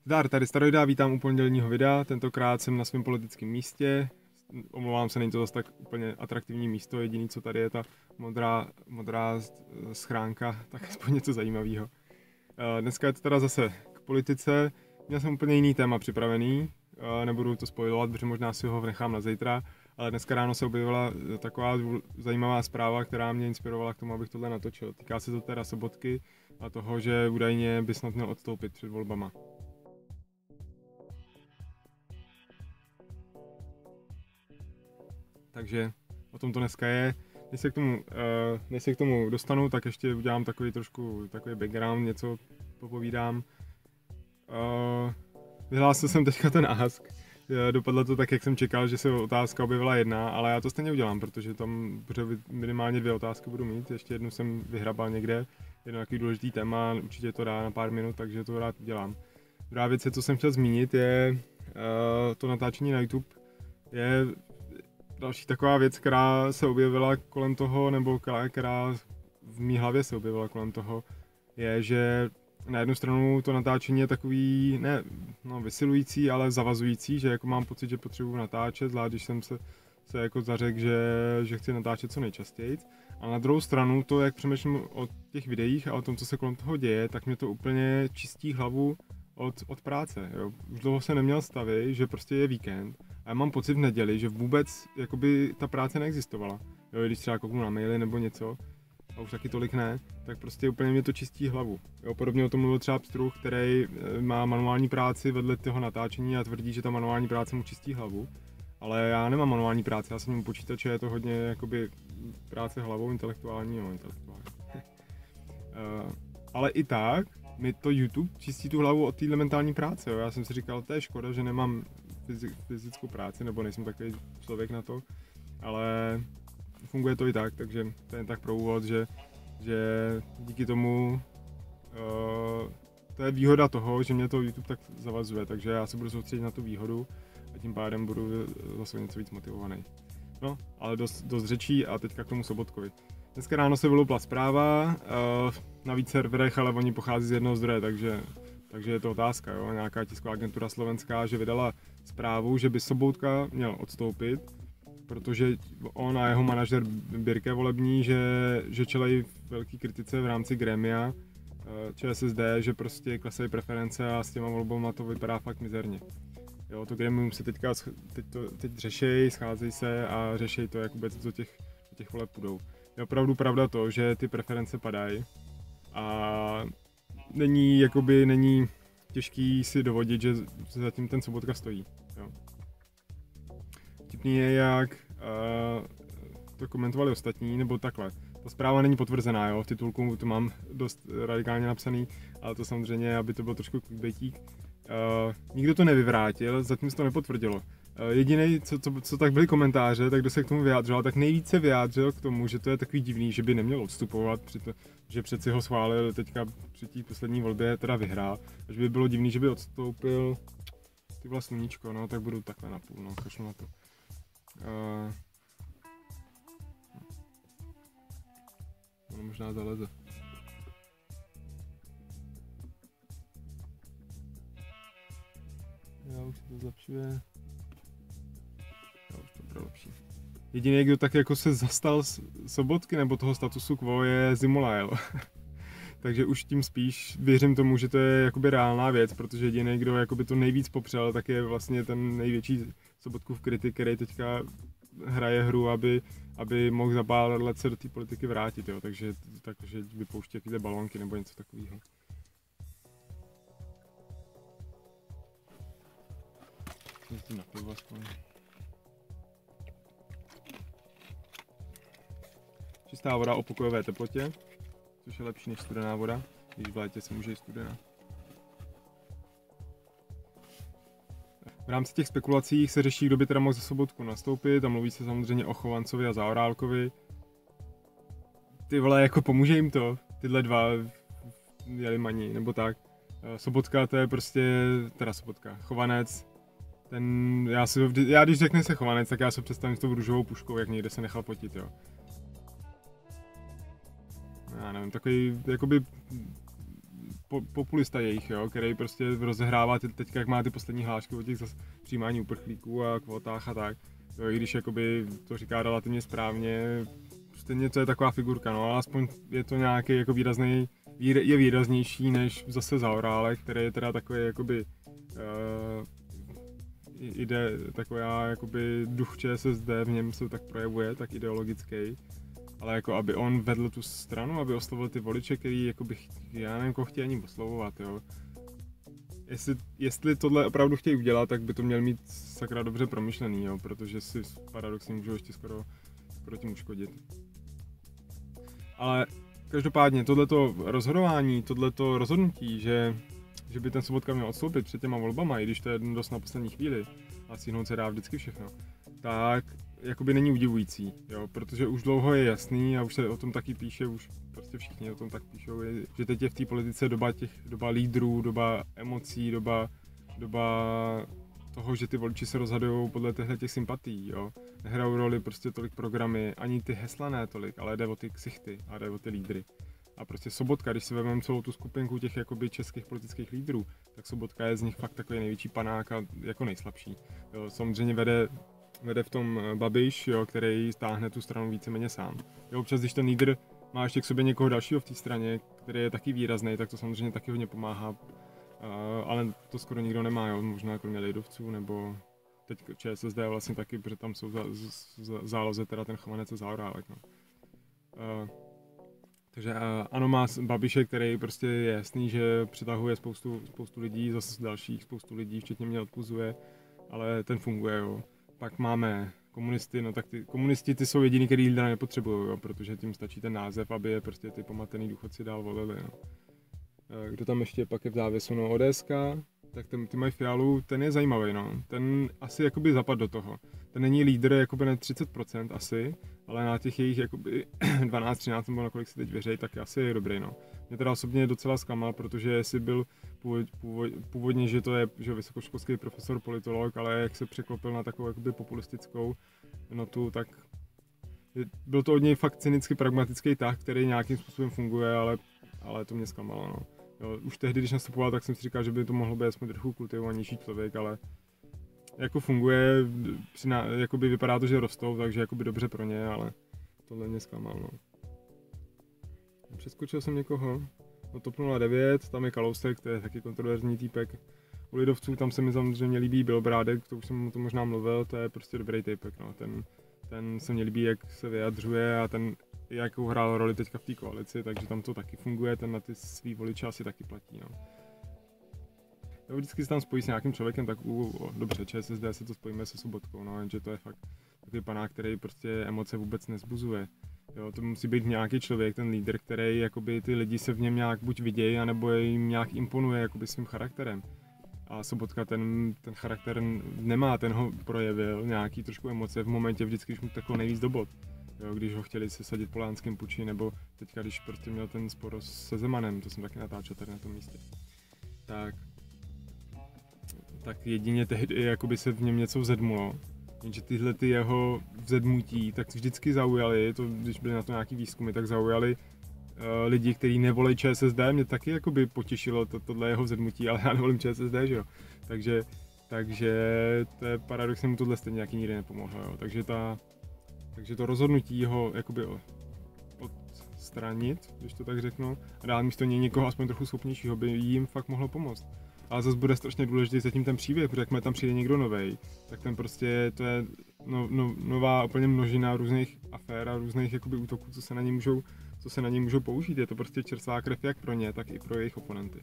Zdar, tady Staroida, vítám u pondělního videa, tentokrát jsem na svém politickém místě. Omlouvám se, není to zase tak úplně atraktivní místo, jediný co tady je ta modrá schránka, tak aspoň něco zajímavého. Dneska je to teda zase k politice, měl jsem úplně jiný téma připravený, nebudu to spojovat, protože možná si ho nechám na zítra, ale dneska ráno se objevila taková zajímavá zpráva, která mě inspirovala k tomu, abych tohle natočil. Týká se to teda Sobotky a toho, že údajně by snad měl odstoupit před volbama. Takže o tom to dneska je. Než se k tomu dostanu, tak ještě udělám takový background, něco popovídám. Vyhlásil jsem teďka ten ask. Dopadlo to tak, jak jsem čekal, že se otázka objevila jedna, ale já to stejně udělám, protože tam minimálně 2 otázky budu mít. Ještě jednu jsem vyhrabal někde, jedno takový důležitý téma, určitě to dá na pár minut, takže to rád udělám. Druhá věc, co jsem chtěl zmínit, je to natáčení na YouTube. Je další taková věc, která se objevila kolem toho, nebo která v mý hlavě se objevila kolem toho, je, že na jednu stranu to natáčení je takový, vysilující, ale zavazující, že jako mám pocit, že potřebuji natáčet, zvlášť když jsem se jako zařekl, že chci natáčet co nejčastěji. A na druhou stranu to, jak přemýšlím o těch videích a o tom, co se kolem toho děje, tak mě to úplně čistí hlavu od práce. Jo. Už dlouho se neměl stavy, že prostě je víkend a já mám pocit v neděli, že vůbec jakoby ta práce neexistovala. Jo, když třeba kouknu na maily nebo něco, a už taky tolik ne, tak prostě úplně mě to čistí hlavu. Jo, podobně o tom mluvil třeba Pstruh, který má manuální práci vedle toho natáčení a tvrdí, že ta manuální práce mu čistí hlavu. Ale já nemám manuální práci, já jsem u počítače, je to hodně jakoby práce hlavou, intelektuální. Ale i tak mi to YouTube čistí tu hlavu od téhle mentální práce. Jo. Já jsem si říkal, to je škoda, že nemám fyzickou práci, nebo nejsem takový člověk na to, ale funguje to i tak, takže to je tak pro úvod, že díky tomu to je výhoda toho, že mě to YouTube tak zavazuje, takže já se budu soustředit na tu výhodu a tím pádem budu zase něco víc motivovaný. No, ale dost řečí a teďka k tomu Sobotkovi. Dneska ráno se vylupla zpráva na víc serverech, ale oni pochází z jednoho zdroje, takže je to otázka. Jo? Nějaká tisková agentura slovenská, že vydala zprávu, že by Sobotka měl odstoupit, protože on a jeho manažer Birke volební, že čelí velký kritice v rámci grémia ČSSD, že prostě klesají preference a s těma volbama to vypadá fakt mizerně. Jo, to grémium se teď řeší, scházejí se a řeší to, jak vůbec do těch voleb půjdou. Je opravdu pravda to, že ty preference padají a není těžký si dovodit, že zatím ten Sobotka stojí. Jo. Vtipný je, jak to komentovali ostatní, nebo takhle. Ta zpráva není potvrzená, jo? V titulku to mám dost radikálně napsaný, ale to samozřejmě, aby to bylo trošku clickbaitík. Nikdo to nevyvrátil, zatím se to nepotvrdilo. Jediný, co tak byly komentáře, tak kdo se k tomu vyjádřil, tak nejvíce vyjádřil k tomu, že to je takový divný, že by neměl odstupovat, že přeci ho schválil teďka při té poslední volbě, teda vyhrál, a že by bylo divný, že by odstoupil ty sluníčko, no tak budu takhle napůl, no, kašlu na to. No, možná zaleze. Já už to zlepšuje. Já už to bude lepší. Jediný, kdo tak jako se zastal Sobotky nebo toho statusu quo, je Zimolajl. Takže už tím spíš věřím tomu, že to je jakoby reálná věc, protože jediný, kdo jakoby to nejvíc popřel, tak je vlastně ten největší Sobotkův kritik, který teďka hraje hru, aby mohl za pár let se do té politiky vrátit, jo. Takže vypouští takové balónky nebo něco takového. Na pivo aspoň. Čistá voda o pokojové teplotě, což je lepší než studená voda, když v létě se může i studená. V rámci těch spekulací se řeší, kdo by teda mohl za Sobotku nastoupit a mluví se samozřejmě o Chovancovi a Zaorálkovi. Ty vole, jako pomůže jim to, tyhle dva jelimaní, nebo tak. Sobotka, to je prostě, teda Sobotka, Chovanec. Já když řekne se Chovanec, tak já se představím s tou růžovou puškou, jak někde se nechal potit, jo. Já nevím, takový jakoby populista jejich, jo, který prostě rozehrává teďka, jak má ty poslední hlášky o těch přijímání uprchlíků a kvótách a tak. Jo, i když jakoby to říká relativně správně, prostě něco je taková figurka, no, ale aspoň je to nějaký jako je výraznější než zase Zaorálek, který je teda takový jakoby jde taková jakoby duch ČSSD, v něm se tak projevuje, tak ideologický. Ale jako aby on vedl tu stranu, aby oslovil ty voliče, který jakoby, já nevím, koho chtějí ani oslovovat, jo. Jestli tohle opravdu chtějí udělat, tak by to měl mít sakra dobře promyšlený, jo, protože si paradoxně můžou ještě skoro tím uškodit. Ale každopádně tohleto rozhodování, tohleto rozhodnutí, že by ten Sobotka měl odstoupit před těma volbama, i když to je dost na poslední chvíli a stihnout se dá vždycky všechno, tak jakoby není udivující, jo, protože už dlouho je jasný a už se o tom taky píše, už prostě všichni o tom tak píšou, že teď je v té politice doba lídrů, doba emocí, doba toho, že ty voliči se rozhodují podle těch sympatií, jo. Nehrajou roli prostě tolik programy, ani ty hesla ne tolik, ale jde o ty ksichty a jde o ty lídry. A prostě Sobotka, když si vezmeme celou tu skupinku těch jakoby českých politických lídrů, tak Sobotka je z nich fakt takový největší panák a jako nejslabší. Jo, samozřejmě vede v tom Babiš, jo, který stáhne tu stranu víceméně sám. Jo, občas, když ten lídr má ještě k sobě někoho dalšího v té straně, který je taky výrazný, tak to samozřejmě taky hodně pomáhá. Ale to skoro nikdo nemá, jo, možná kromě lidovců, nebo teď ČSSD vlastně taky, protože tam jsou záloze teda ten Chovanec a Zaorálek, no. Takže ano, má Babiše, který prostě je jasný, že přitahuje spoustu lidí, zase dalších spoustu lidí, včetně mě odpuzuje, ale ten funguje, jo. Pak máme komunisty, no tak ty komunisti ty jsou jediný, který lidé nepotřebují, jo, protože tím stačí ten název, aby je prostě ty pomatený důchodci dál volili, no. Kdo tam ještě pak je v závěsu, no ODS, tak ty mají Fialu, ten je zajímavý, no. Ten asi jakoby zapad do toho. Ten není lídr jakoby na 30% asi, ale na těch jejich jakoby 12-13 nebo na kolik si teď věří, tak asi je dobrý, no. Mě teda osobně docela zklamal, protože jestli byl původně, že to je že vysokoškolský profesor politolog, ale jak se překlopil na takovou jakoby populistickou notu, tak byl to od něj fakt cynicky pragmatický tah, který nějakým způsobem funguje, ale to mě zklamalo, no. Jo, už tehdy, když nastupoval, tak jsem si říkal, že by to mohlo být aspoň trochu kultivovanější člověk, ale jako funguje, jakoby vypadá to, že rostou, takže jakoby dobře pro ně, ale tohle mě zklamal, no. Přeskočil jsem někoho, no TOP 09, tam je Kalousek, to je taky kontroverzní týpek. U lidovců tam se mi samozřejmě líbí Bělobrádek, to už jsem o tom možná mluvil, to je prostě dobrý týpek, no. Ten se mi líbí, jak se vyjadřuje a jakou hrál roli teďka v té koalici, takže tam to taky funguje, ten na ty svý voliče asi taky platí, no. Jo, vždycky se tam spojí s nějakým člověkem, tak dobře, ČSSD se to spojíme se Sobotkou, no, jenže to je fakt takový panák, který prostě emoce vůbec nezbuzuje. Jo, to musí být nějaký člověk, ten lídr, který jakoby ty lidi se v něm nějak buď vidějí, anebo jim nějak imponuje jakoby svým charakterem. A Sobotka ten charakter nemá, ten ho projevil nějaký trošku emoce v momentě vždycky, když mu takhle nejvíc do bod. Jo, když ho chtěli sesadit po Lánském puči, nebo teďka, když prostě měl ten spor se Zemanem, to jsem taky natáčel tady na tom místě. Tak jedině tehdy jakoby se v něm něco vzedmulo. Jenže tyhle ty jeho vzedmutí tak vždycky zaujaly, to, když byly na to nějaký výzkumy, tak zaujaly lidi, kteří nevolí ČSSD, mě taky jakoby potěšilo tohle jeho vzedmutí, ale já nevolím ČSSD, že jo. Takže to je paradoxně mu tohle stejně nějaký nikdy nepomohlo, jo. Takže to rozhodnutí ho jakoby odstranit, když to tak řeknu, a dát místo něj někoho aspoň trochu schopnějšího, by jim fakt mohlo pomoct. Ale zase bude strašně důležitý zatím ten příběh, protože jakmile tam přijde někdo novej, tak ten prostě, to je nová úplně množina různých afér a různých jakoby útoků, co se na něj můžou použít. Je to prostě čerstvá krev jak pro ně, tak i pro jejich oponenty.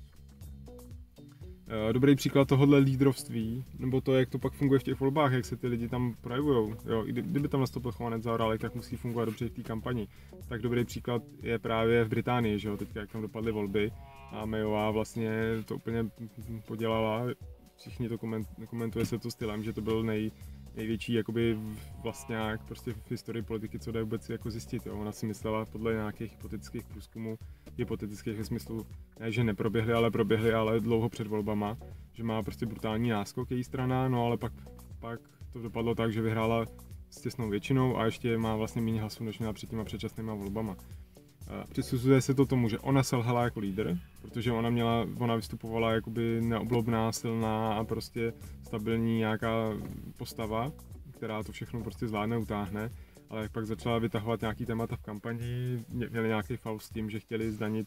Dobrý příklad tohohle lídrovství, nebo to, jak to pak funguje v těch volbách, jak se ty lidi tam projevujou. Jo, kdyby tam nastoupil Chovanec, Zaorálek, jak musí fungovat dobře v té kampani. Tak dobrý příklad je právě v Británii, že jo, teďka jak tam dopadly volby a Mayová vlastně to úplně podělala. Všichni to komentuje se to stylem, že to byl největší jakoby vlastňák prostě v historii politiky, co jde vůbec jako zjistit. Jo. Ona si myslela podle nějakých hypotetických průzkumů, hypotetických ve smyslu, ne, že neproběhly, ale proběhly, ale dlouho před volbama, že má prostě brutální náskok její strana, no ale pak to dopadlo tak, že vyhrála s těsnou většinou a ještě má vlastně méně hlasů, než měla před těma předčasnýma volbama. Přisuzuje se to tomu, že ona selhala jako lídr, protože ona vystupovala jakoby neoblobná, silná a prostě stabilní nějaká postava, která to všechno prostě zvládne, utáhne, ale jak pak začala vytahovat nějaký témata v kampani, měli nějaký faul s tím, že chtěli zdanit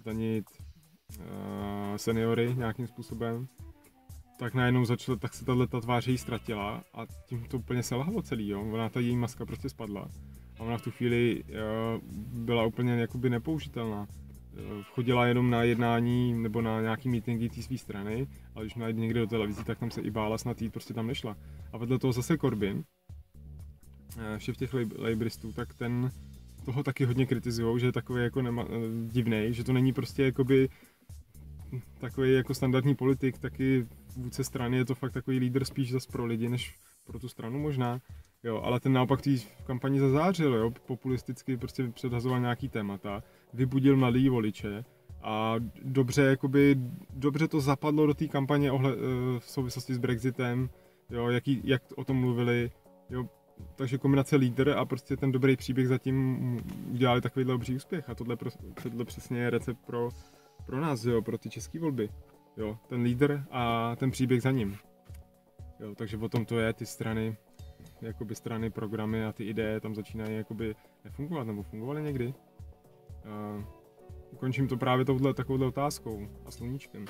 seniory nějakým způsobem, tak najednou tak se tato tvář jí ztratila a tím to úplně selhalo celý, jo. Ona, ta její maska prostě spadla a ona v tu chvíli byla úplně jakoby nepoužitelná. Chodila jenom na jednání nebo na nějaký meetingy té své strany, ale když měla jít někde do televizí, tak tam se i bála, snad jít prostě tam nešla. A vedle toho zase Corbyn, šéf těch labouristů, tak ten toho taky hodně kritizujou, že je takový jako divnej, že to není prostě jakoby takový jako standardní politik, taky vůdce strany, je to fakt takový lídr spíš zas pro lidi, než pro tu stranu možná. Jo, ale ten naopak v kampani zazářil, jo, populisticky prostě předhazoval nějaký témata, vybudil mladý voliče a dobře to zapadlo do té kampaně v souvislosti s Brexitem, jo, jak o tom mluvili, jo, takže kombinace lídr a prostě ten dobrý příběh zatím udělali takovýhle obří úspěch a tohle přesně je recept pro nás, jo, pro ty české volby. Jo, ten lídr a ten příběh za ním. Jo, takže o tom to je, ty strany, programy a ty ideje tam začínají jakoby nefungovat, nebo fungovaly někdy. Ukončím to právě takovouhle otázkou a sluníčkem.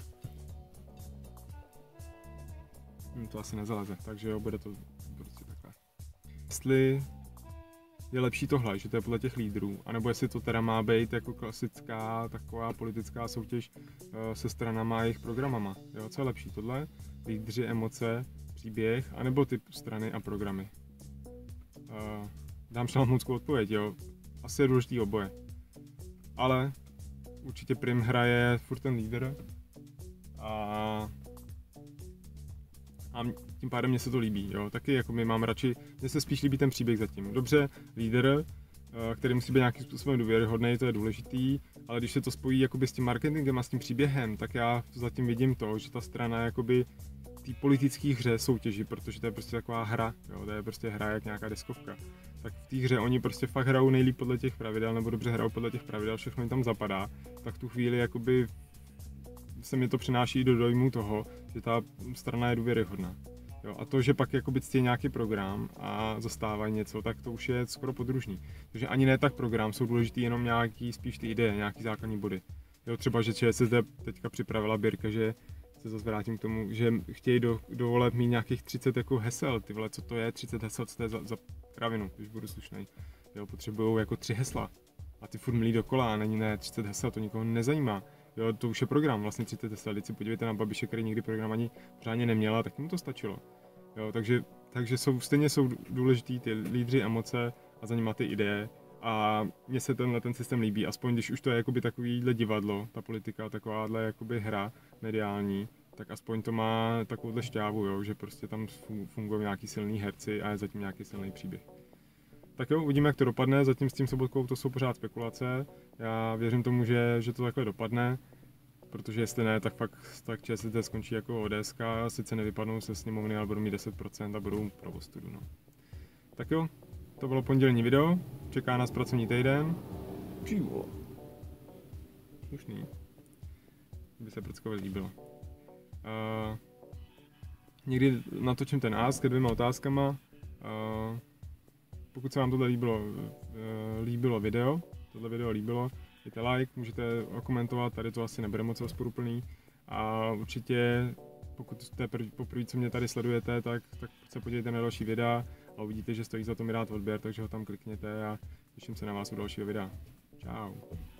To asi nezaleze, takže jo, bude to prostě takhle. Jestli je lepší tohle, že to je podle těch lídrů, anebo jestli to teda má být jako klasická taková politická soutěž se stranama a jejich programama. Jo, co je lepší, tohle? Lídři, emoce, příběh, anebo ty strany a programy? Dám šalmounskou odpověď, jo. Asi je důležitý oboje. Ale určitě prim hraje furt ten lídr a tím pádem mně se to líbí, jo. Taky jako mně se spíš líbí ten příběh zatím. Dobře, lídr, který musí být nějakým způsobem důvěryhodný, to je důležitý, ale když se to spojí jakoby s tím marketingem a s tím příběhem, tak já zatím vidím to, že ta strana jakoby té politické hře soutěží, protože to je prostě taková hra, jo, to je prostě hra jak nějaká deskovka. Tak v té hře oni prostě fakt hrajou nejlíp podle těch pravidel, nebo dobře hrajou podle těch pravidel, všechno jim tam zapadá, tak v tu chvíli jakoby se mi to přináší do dojmu toho, že ta strana je důvěryhodná. Jo, a to, že pak jakoby ctí nějaký program a zastávají něco, tak to už je skoro podružný. Takže ani ne tak program, jsou důležitý jenom nějaký spíš ty ideje, nějaký základní body. Jo, třeba, že ČSSD teďka připravila Birka, že se zase vrátím k tomu, že chtějí do voleb mít nějakých 30 jako hesel. Ty vole, co to je 30 hesel, co to je za kravinu, když budu slušnej. Jo, potřebujou jako 3 hesla. A ty furt mlí dokola, není ne 30 hesel, to nikoho nezajímá. Jo, to už je program, vlastně 30 hesel. Když si podívejte na Babiše, který nikdy program ani pořádně neměla, tak mu to stačilo. Jo, takže stejně jsou důležitý ty lídři, emoce a za nima ty ideje. A mně se ten systém líbí, aspoň když už to je jakoby takovýhle divadlo, ta politika, takováhle jakoby hra mediální, tak aspoň to má takovouhle šťávu, jo, že prostě tam fungují nějaký silný herci a je zatím nějaký silný příběh. Tak jo, uvidíme, jak to dopadne, zatím s tím Sobotkou to jsou pořád spekulace, já věřím tomu, že to takhle dopadne, protože jestli ne, tak ČSSD skončí jako ODSK, sice nevypadnou se sněmovny, ale budou mít 10% a budou pro ostudu, no. Tak jo, to bylo pondělní video, čeká nás pracovní týden. Čivo. Slušný. By se Prckovi líbilo. Někdy natočím ten ask s 2 otázkama. Pokud se vám tohle líbilo video, dejte like, můžete komentovat, tady to asi nebude moc rozporuplný. A určitě, pokud jste poprvé, co mě tady sledujete, tak se podívejte na další videa a uvidíte, že stojí za to mi dát odběr, takže ho tam klikněte a těším se na vás u dalšího videa. Čau.